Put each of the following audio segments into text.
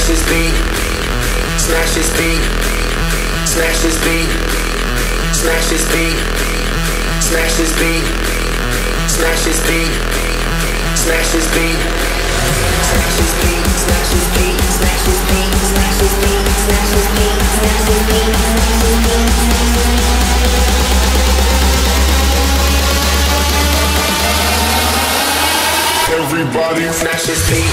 this beat, smash this beat, smash this beat, smash this beat, smash this beat, smash this beat, smash this beat, smash this beat, smash this beat, smash this beat, smash this beat, smash this beat, smash this beat, everybody smash this beat.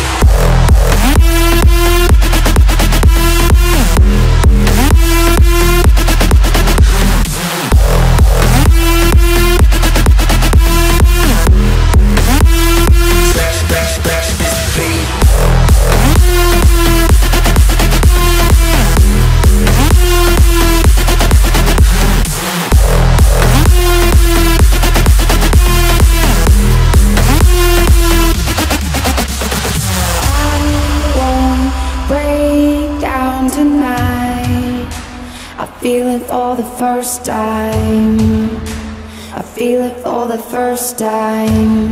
Feel it for the first time. I feel it for the first time.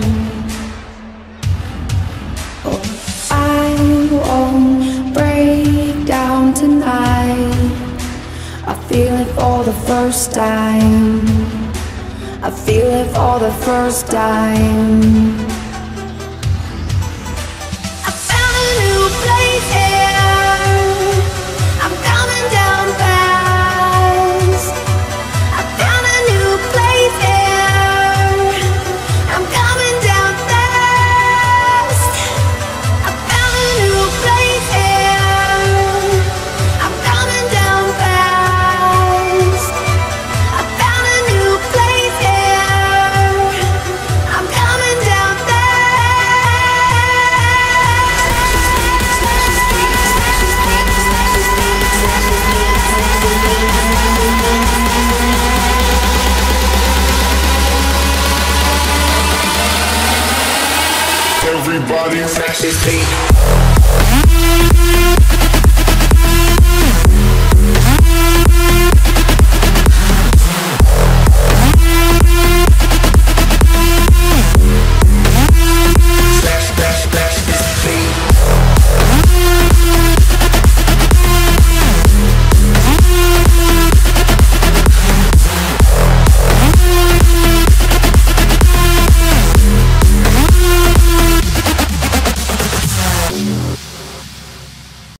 Oh, I won't break down tonight. I feel it for the first time. I feel it for the first time. I found a new place here. I'm coming down fast. Everybody smash this beat.